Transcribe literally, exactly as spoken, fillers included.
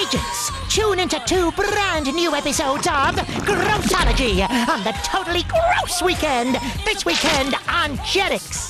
gorgeous. Tune into two brand new episodes of Grossology on the Totally Gross Weekend. This weekend on Jetix.